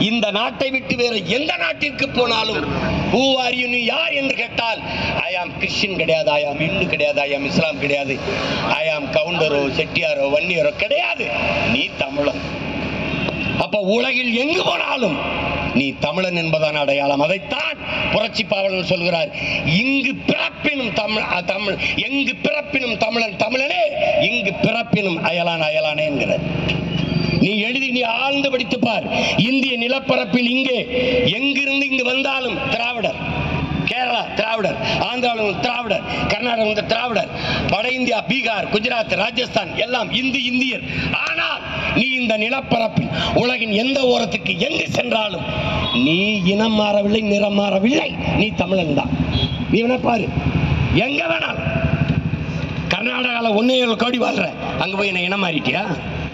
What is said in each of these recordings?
இந்த நாட்டை விட்டு வேறு எந்த நாட்டிற்கு போனாலும் who are you, நீ யார் என்று கேட்டால் ஐ ஆம் கிறிஸ்டியன் கிடையாது, ஐ ஆம் இந்து கிடையாது, ஐ ஆம் இஸ்லாம் கிடையாது, ஐ ஆம் கவுண்டரோ செட்டியாரோ வன்னியரோ கிடையாது, நீ தமிழன். அப்ப உலகில் எங்கு போனாலும் நீ தமிழன் என்பதான அடையாளம். அதைத்தான் புரட்சி பாவலர் சொல்கிறார், இங்கு பிறப்பினும் தமிழ், எங்கு பிறப்பினும் தமிழன் தமிழனே, இங்கு பிறப்பினும் அயலான் அயலானே என்கிறார். நீ எழுதி நீ ஆழ்ந்து படித்து பார். இந்திய நிலப்பரப்பில் இங்கே எங்கிருந்து இங்கு வந்தாலும் திராவிடர், கேரளா திராவிடர், ஆந்திராவில் திராவிடர், கர்நாடகம் திராவிடர், வட இந்தியா, பீகார், குஜராத், ராஜஸ்தான் எல்லாம் இந்தியர். ஆனால் நீ இந்த நிலப்பரப்பில் உலகின் எந்த ஓரத்துக்கு எங்கு சென்றாலும் நீ இனம் மாறவில்லை, நிறம் மாறவில்லை, நீ தமிழன் தான். நீ வேணா பாரு, எங்க வேணாலும். கர்நாடகாவில் 1.7 கோடி வாழ்ற, அங்க போய் என்ன இனம் மாறிட்டியா?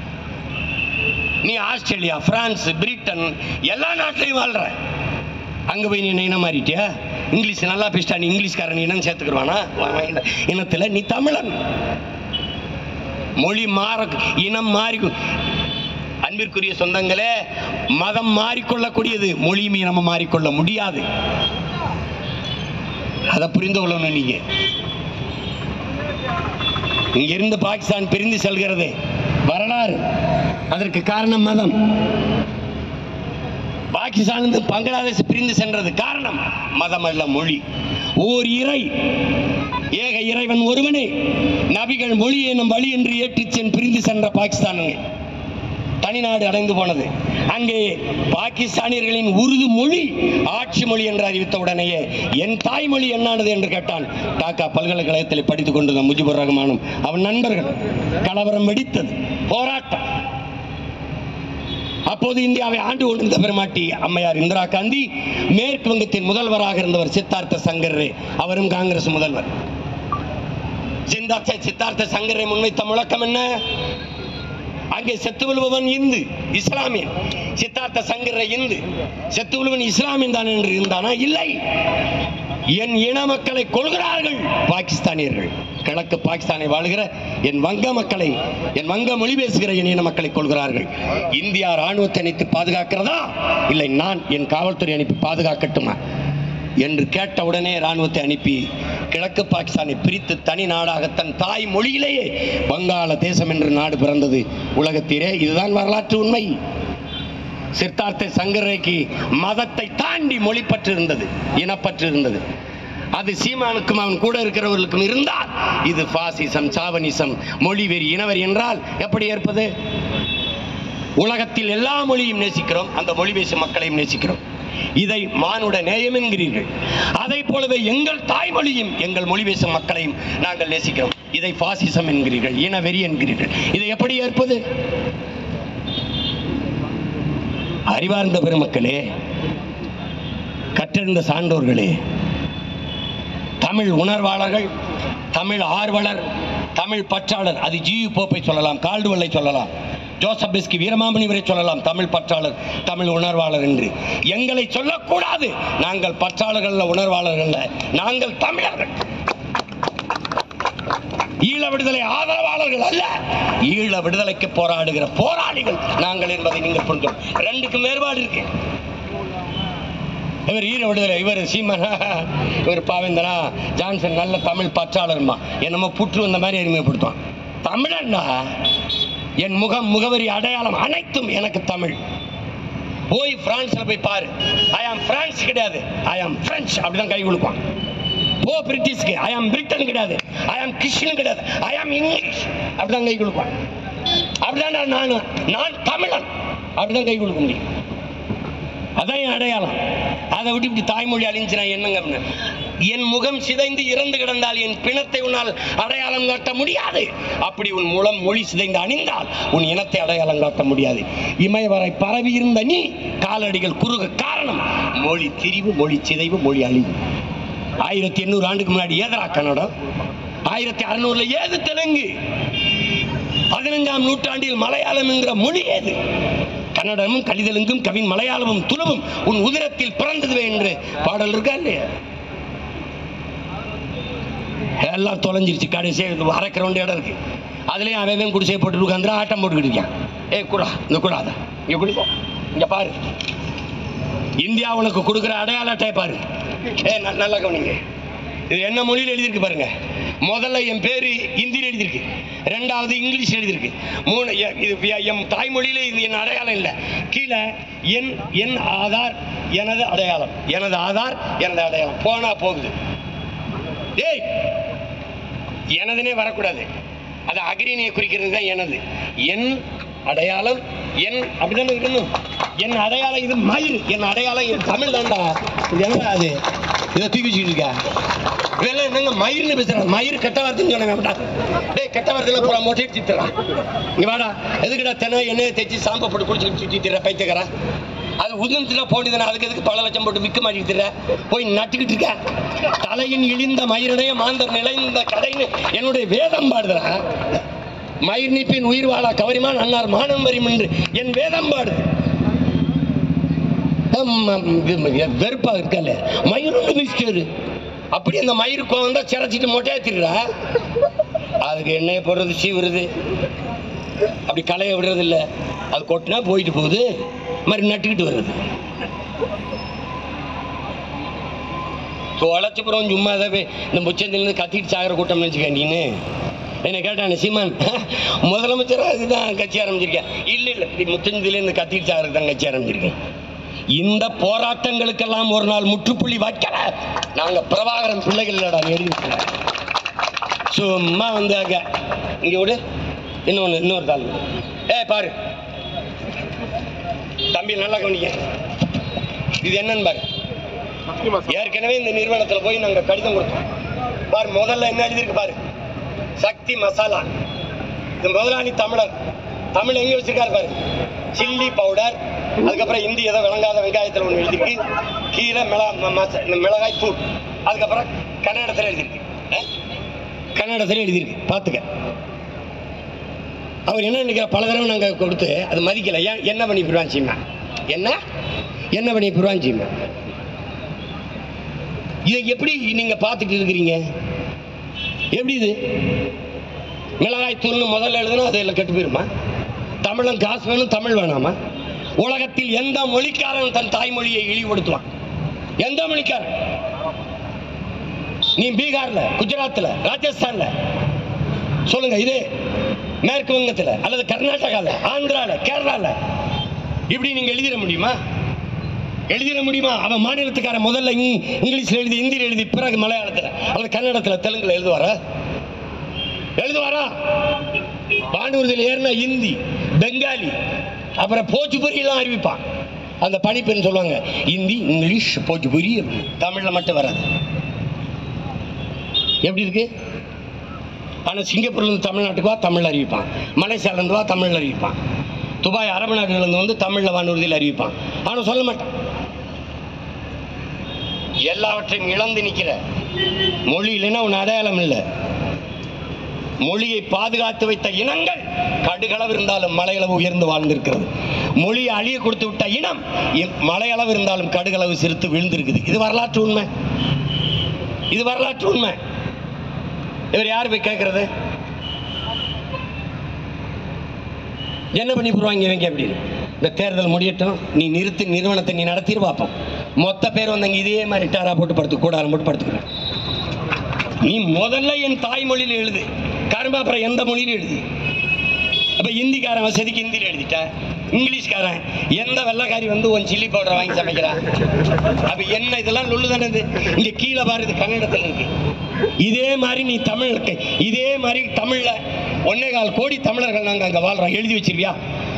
நீ ஆஸ்திரேலியா, பிரான்ஸ், பிரிட்டன் எல்லா நாட்டிலையும் வாழ்ற, அங்க போய் நீ இனம் மாறிட்டியா? இங்கிலீஷ் நல்லா பேசிட்டா நீ இங்கிலீஷ்காரன் இனம் சேர்த்துக்குருவானா இனத்துல? நீ தமிழன். மொழி மாற, இனம் மாறி, அன்பிற்குரிய சொந்தங்களே, மதம் மாறிக்கொள்ளக்கூடியது, மொழியும் நம்ம மாறிக்கொள்ள முடியாது. அதை புரிந்து கொள்ளணும். நீங்க இங்கிருந்து பாகிஸ்தான் பிரிந்து செல்கிறது வரலாறு, அதற்கு காரணம் மதம். பாகிஸ்தான் பங்களாதேஷ் பிரிந்து சென்றது காரணம் மதம் அல்ல, மொழி. ஓர் இறை, ஏக இறைவன் ஒருவனே, நபிகள் மொழி எனும் வழி என்று ஏற்றிச்சென் பிரிந்து சென்ற பாகிஸ்தான் தனிநாடு அடைந்து போனது. அங்கே பாகிஸ்தானியர்களின் உருது மொழி ஆட்சி மொழி என்று அறிவித்த உடனேயே என் தாய்மொழி என்னானது என்று கேட்டான். டாக்கா பல்கலைக்கழகத்தில் படித்துக் கொண்டிருந்த முஜிபுர் ரஹ்மானும் அவன் நண்பர்கள். கலவரம் வெடித்தது, போராட்டம். அப்போது இந்தியாவை ஆண்டு கொண்டிருந்த பெருமாட்டி அம்மையார் இந்திரா காந்தி, மேற்கு வங்கத்தின் முதல்வராக இருந்தவர் சித்தார்த்த சங்கர் ரே, அவரும் காங்கிரஸ் முதல்வர். சித்தார்த்த சங்கர் ரே முன்வைத்த முழக்கம் என்ன? அங்கே செத்து விழுபவன் இந்து இஸ்லாமியன், சித்தார்த்த சங்கர் இந்து, செத்து விழுவன் இஸ்லாமியன் தான் என்று இருந்தானா? இல்லை, என் இன மக்களை கொள்கிறார்கள் பாகிஸ்தானியர்கள். கிழக்கு பாகிஸ்தானை வாழ்கிற என் வங்க மக்களை, என் வங்க மொழி பேசுகிற என் இன மக்களை கொள்கிறார்கள். இந்தியா ராணுவத்தை அனுப்பி பாதுகாக்கிறதா, இல்லை நான் என் காவல்துறை அனுப்பி பாதுகாக்கட்டுமா என்று கேட்டவுடனே ராணுவத்தை அனுப்பி கிழக்கு பாகிஸ்தானை பிரித்து தனி நாடாக தன் தாய் மொழியிலேயே வங்காள தேசம் என்று நாடு பிறந்தது உலகத்திலே. இதுதான் வரலாற்று உண்மை. சித்தார்த்த சங்கரேக்கு மதத்தை தாண்டி மொழி பற்று இருந்தது, இனப்பற்று இருந்தது. அது சீமானுக்கும் அவன் கூட இருக்கிறவர்களுக்கும் இருந்தால் இது பாசிசம், சாவனிசம், மொழி வெறி, இனவெறி என்றால் எப்படி ஏற்பது? உலகத்தில் எல்லா மொழியும் நேசிக்கிறோம், அந்த மொழி பேசும் மக்களையும் நேசிக்கிறோம். இதை மானுட நேயம் என்கிறீர்கள். அதை போலவே எங்கள் தாய்மொழியும் எங்கள் மொழி பேசும் மக்களையும் நாங்கள் நேசிக்கிறோம். இதை பாசிசம் என்கிறீர்கள், இனவெறி என்கிறீர்கள். இதை எப்படி ஏற்பது? அறிவார்ந்த பெருமக்களே, கற்றறிந்த சான்றோர்களே, தமிழ் உணர்வாளர்கள், தமிழ் ஆர்வலர், தமிழ் பற்றாளர், அது ஜி.யு. போப்பை சொல்லலாம், கால்டுவெல்லை சொல்லலாம், ஜோசப் பெஸ்கி, வீரமாமுனி வரை சொல்லலாம், தமிழ் பற்றாளர், தமிழ் உணர்வாளர் என்று. எங்களை சொல்லக்கூடாது. நாங்கள் பற்றாளர்கள், உணர்வாளர்கள், நாங்கள் தமிழர்கள். ஈழ விடுதலை ஆதரவாளர்கள் அல்ல, ஈழ விடுதலைக்கு போராடுகிற போராளிகள் நாங்கள் என்பதை நீங்கள் புரிந்து. ரெண்டுக்கும் வேறுபாடு இருக்கு. இவர் ஈழ விடுதலை, இவர் சீமன், இவர் பாவேந்தனா, ஜான்சன் நல்ல தமிழ் பற்றாளர்மா, என்னமோ புற்று வந்த மாதிரி அறிமுகப்படுத்துவான். தமிழன்னா என் முகம், முகவரி, அடையாளம் அனைத்தும் எனக்கு தமிழ். போய் பிரான்ஸ்ல போய் பாரு, ஐ ஆம் பிரான்ஸ் கிடையாது, ஐ ஆம் பிரெஞ்சு, அப்படிதான் கை கொடுப்பான். போ பிரிட்டிஷ்க்கு, ஐ ஆம் பிரிட்டன் கிடையாது, ஐ ஆம் கிறிஸ்டியன் கிடையாது, ஐ ஆம் இங்கிலீஷ், அப்படிதான் கை கொடுப்பான். அப்படிதான் நான் தமிழன், அப்படிதான் கை கொடுக்க முடியும். அதான் என் அடையாளம். அதை விட்டு இப்படி தாய்மொழி அழிஞ்சுனா என்னங்க? என் முகம் சிதைந்து இறந்து கிடந்தால் என் பிணத்தை உன்னால் அடையாளம் காட்ட முடியாது. அப்படி உன் மூலம் மொழி சிதைந்து அணிந்தால் உன் இனத்தை அடையாளம் காட்ட முடியாது. இமயவரை பரவி இருந்த நீ காலடிகள் குறுக காரணம் மொழி திரிவு, மொழி சிதைவு, மொழி அழிவு. 1800 ஆண்டுக்கு முன்னாடி ஏதரா கன்னடம், 1600 ஏது தெலுங்கு, 15ஆம் நூற்றாண்டில் மலையாளம் என்கிற மொழி ஏது? கன்னடமும் கலிதெலுங்கும் கவின் மலையாளமும் துளுவும் உன் உதிரத்தில் பிறந்தது என்று பாடல் இருக்கா இல்லையா? எல்லாம் தொலைஞ்சிருச்சு. கடைசியாக அரை கிரவுண்ட் இடம் இருக்கு, அதுலேயும் அவன் குடிசையை போட்டு உட்காந்துரு ஆட்டம் போட்டுக்கிட்டு இருக்கான். ஏ குடா, இந்த குடாத, இங்கே குடிப்போம், இங்கே பாரு, இந்தியா உனக்கு கொடுக்குற அடையாள அட்டை பாரு. நல்லா கவனிங்க. இது என்ன மொழியில் எழுதியிருக்கு பாருங்க. முதல்ல என் பேரு ஹிந்தியில் எழுதியிருக்கு, ரெண்டாவது இங்கிலீஷ் எழுதியிருக்கு, மூணு இது என் தாய்மொழியில இது என் அடையாளம் இல்லை. கீழே என் ஆதார் எனது அடையாளம், எனது ஆதார் எனது அடையாளம். போனா போகுது. ஏய், எனதுனே வரக்கூடாது. அது அக்ரிணியை குறிக்கிறது தான் எனது. என் அடையாளம் என் அப்படிதான் இருக்கணும். என் அடையாளம் இது மயிர். என் அடையாளம் இது தமிழ் தான்டா. இது என்ன அது? இதை தூக்கி வச்சுட்டு இருக்கா? இதெல்லாம் என்னங்க மயிர்னு பேசுறாங்க? மயிர் கெட்ட வார்த்தைன்னு சொன்னாங்க. டேய், கெட்ட வார்த்தையில பூரா மொட்டை அடிச்சுறான். இங்க வாடா, எதுக்குடா தென்னை எண்ணெயை தேய்ச்சி சாம்பை போட்டு குடிச்சுட்டு சுற்றிட்டு பைத்தியக்கார? அது உதிர்ந்துச்சுன்னா போட்டுதானே, அதுக்கு எதுக்கு பல லட்சம் போட்டு விற்க மாட்டிக்கிட்டு போய் நட்டுக்கிட்டு இருக்க? தலையின் இழிந்த மயிரடைய மாந்தர் நிலைந்த கடைன்னு என்னுடைய வேதம் பாடுதுடா. மயிர் நீப்பின் உயிர் வாழா கவரிமான் அன்னார் மானம் வரிம் என்று என் வேதம் பாடுது. வெறுப்பா இருக்கல மயிரோடு பேசிட்டாரு. அப்படி அந்த மயிர் கோவம் தான் சிறச்சிட்டு மொட்டையா திருடா. அதுக்கு எண்ணெய் போடுறது, சீவுறது, அப்படி களைய விடுறது இல்லை. அது கொட்டினா போயிட்டு போகுது, மாதிரி நட்டுக்கிட்டு வருது. தொலைச்சப்புறம் சும்மா தான் இந்த முச்சந்திலிருந்து கத்திட்டு சாகிற கூட்டம் நினச்சிக்க. நீன்னு என்ன கேட்டானே சீமான், முதலமைச்சராக இதுதான் கட்சி ஆரம்பிச்சிருக்கேன். இல்லை இல்லை, முச்சந்திலேருந்து கத்திட்டு சாகிறது தான் கட்சி ஆரம்பிச்சிருக்கேன். இந்த போராட்டங்களுக்கெல்லாம் ஒரு நாள் முற்றுப்புள்ளி வைக்கல. நாங்க பிரபாகரன் பிள்ளைகள் இல்லடா எழுதி. சும்மா வந்தாங்க. இங்க விடு, இன்னொரு தாள். பாரு தம்பி, நல்லா கவனிக்க. இது என்னன்னு பாரு. ஏற்கனவே இந்த நிறுவனத்தில் போய் நாங்க கடிதம் கொடுத்தோம். பாரு, முதல்ல என்ன எழுதிருக்கு பாரு, சக்தி மசாலா. இது முதலாளி தமிழர். தமிழ் எங்க வச்சிருக்காரு பாரு, சில்லி பவுடர். அதுக்கப்புறம் இந்தி ஏதோ விளங்காத வெங்காயத்தில் ஒன்று எழுதிருக்கு. கீழே மிளகாய் தூள். அதுக்கப்புறம் கன்னடத்தில் எழுதிருக்கு. கன்னடத்தில் எழுதிருக்கு, பார்த்துக்க. அவர் என்ன நினைக்கிற, பல தடவை நாங்கள் கொடுத்து அது மதிக்கலை. ஏன் என்ன பண்ணி போடுவான் சீமா? என்ன பண்ணி போடுவான் சீமா? இதை எப்படி நீங்க பார்த்துட்டு இருக்கிறீங்க? எப்படி இது மிளகாய் தூள்னு முதல்ல எழுதுனா அது எல்லாம் கெட்டு போயிருமா? தமிழன் காசு வேணும், தமிழ் வேணாமா? உலகத்தில் எந்த மொழிக்காரன் தன் தாய்மொழியை இழிவுபடுத்துவான்? எந்த மொழிக்காரன்? நீ பீகார்ல, குஜராத்ல, ராஜஸ்தான்ல சொல்லுங்க, இது மேற்கு வங்கத்தில் அல்லது கர்நாடகால, ஆந்திரால, கேரளால இப்படி நீங்க எழுதிட முடியுமா? எழுதிட முடியுமா? அவன் மாநிலத்துக்கார முதல்ல இங்கிலீஷ்ல எழுதி, ஹிந்தியில் எழுதி, பிறகு மலையாளத்தில் அல்லது கன்னடத்தில், தெலுங்குல எழுதுவாரா? வானூர்தியில் ஏறினா ஹிந்தி, பெங்காலி, அப்புறம் போஜ்புரி எல்லாம் அறிவிப்பான். அந்த பணிப்பெண் சொல்லுவாங்க, ஹிந்தி, இங்கிலீஷ், போஜ்புரி. தமிழ்ல மட்டும் வராது. எப்படி இருக்கு? ஆனா சிங்கப்பூர்ல இருந்து தமிழ்நாட்டுக்கு வா, தமிழ் அறிவிப்பான். மலேசியால இருந்து வா, தமிழ் அறிவிப்பான். துபாய், அரபு நாடுகள் இருந்து வந்து தமிழ்ல வானூர்தியில் அறிவிப்பான். ஆனா சொல்ல மாட்டான். எல்லாவற்றையும் இழந்து நிற்கிற மொழி இல்லைன்னா உன் அடையாளம் இல்லை. மொழியை பாதுகாத்து வைத்த இனங்கள் கடுகளவு இருந்தாலும் மலையளவு உயர்ந்து வாழ்ந்திருக்கிறது. மொழியை அழிய கொடுத்து விட்ட இனம் மலையளவு இருந்தாலும் கடுகளவு சிரித்து விழுந்திருக்குது. இது வரலாற்று உண்மை. இது வரலாற்று உண்மை. இவர் யாரு போய் கேட்கறது? என்ன பண்ணி போடுவாங்க இவங்க? எப்படி இந்த தேர்தல் முடியட்டும், நீ நிறுத்தி நிறுவனத்தை நீ நடத்திட்டு பார்ப்போம். மொத்த பேர் வந்தாங்க இதே மாதிரி டாரா போட்டு படுத்து, கூடாரம் போட்டு படுத்துக்கிறேன். நீ முதல்ல என் தாய்மொழியில் எழுது, கரும்பு அப்புறம் எந்த மொழியிலும் எழுது. அப்ப ஹிந்திக்காரன் வசதிக்கு ஹிந்தியில் எழுதிட்ட, இங்கிலீஷ்காரன் எந்த வெள்ளைக்காரி வந்து உன் சில்லி பவுடரை வாங்கி சமைக்கிறான். அப்ப என்ன இதெல்லாம் லொல்லு தானே? இங்க கீழே பாரு, இது கன்னடத்தில் இருக்கு. இதே மாதிரி நீ தமிழுக்கு, இதே மாதிரி தமிழ்ல 1.25 கோடி தமிழர்கள் நாங்க அங்க வாழ்றோம். எழுதி வச்சிருக்கியா?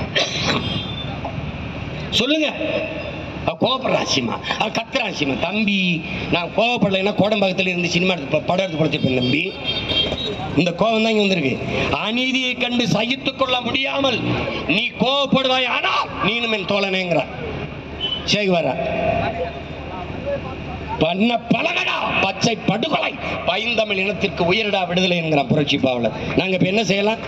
சொல்லுங்க. கோபப்படுறாசிமா, கத்துறாசிமா. தம்பி, நான் கோவப்படலைன்னா கோடம்பாக்கத்தில் இருந்து சினிமா படம் எடுத்து படுத்திருப்பேன் தம்பி. இந்த கோபம் தான் இங்க வந்திருக்கு. அநீதியை கண்டு சகித்துக் கொள்ள முடியாமல் நீ கோவப்படுவாய், ஆனால் நீனும் என் தோழனேங்கிற சேகுவாரா பண்ண பழகடா பச்சை படுகொலை பைந்தமிழ் இனத்திற்கு உயரடா விடுதலை என்கிற புரட்சி பாவலர். நாங்க இப்ப என்ன செய்யலாம்?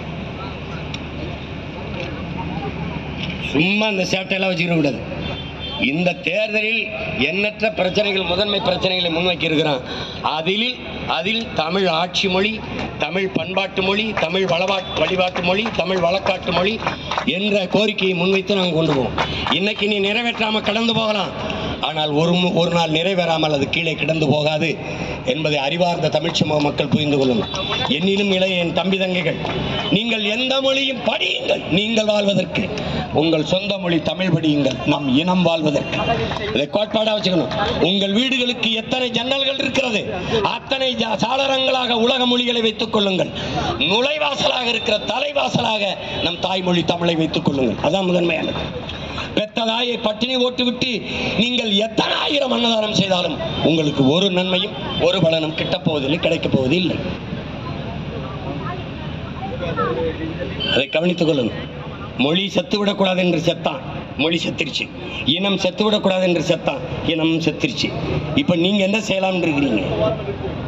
சும்மா இந்த சேட்டையெல்லாம் வச்சுக்க கூடாது. இந்த தேர்தலில் எண்ணற்ற பிரச்சனைகள், முதன்மை பிரச்சனைகளை முன்வைக்க இருக்கிறான். அதில் தமிழ் ஆட்சி மொழி, தமிழ் பண்பாட்டு மொழி, தமிழ் வழிபாட்டு மொழி, தமிழ் வழக்காட்டு மொழி என்ற கோரிக்கையை முன்வைத்து நாங்கள் கொண்டு போவோம். இன்னைக்கு நீ நிறைவேற்றாமல் கடந்து போகலாம், ஆனால் ஒரு நாள் நிறைவேறாமல் அது கீழே கிடந்து போகாது என்பதை அறிவார்ந்த தமிழ் சமூக மக்கள் புரிந்து கொள்ளும். என்னிலும் இளைய என் தம்பி தங்கைகள், நீங்கள் எந்த மொழியும் படியுங்கள், நீங்கள் வாழ்வதற்கு. உங்கள் சொந்த மொழி தமிழ் படியுங்கள், நம் இனம் வாழ்வதற்கு. இதை கோட்பாடாக வச்சுக்கணும். உங்கள் வீடுகளுக்கு எத்தனை ஜன்னல்கள் இருக்கிறது, அத்தனை சாளரங்களாக உலக மொழிகளை வைத்துக் கொள்ளுங்கள். நுழைவாசலாக இருக்கிற தலைவாசலாக நம் தாய்மொழி தமிழை வைத்துக் கொள்ளுங்கள். அதான் முதன்மையானது. பெத்த தாயை பட்டினி ஓட்டுவிட்டு நீங்கள் எத்தனை ஆயிரம் அன்னதானம் செய்தாலும் உங்களுக்கு ஒரு நன்மையும் ஒரு பலனும் கிட்டப் போவதில்லை, கிடைக்கப் போவதில்லை. அதை கவனித்துக் கொள்ளுங்கள். மொழி செத்துவிடக்கூடாது என்று செத்தான், மொழி செத்துருச்சு. இனம் செத்துவிடக்கூடாது என்று செத்தான், இனமும் செத்துருச்சு. இப்ப நீங்க என்ன செய்யலாம் இருக்கிறீங்க?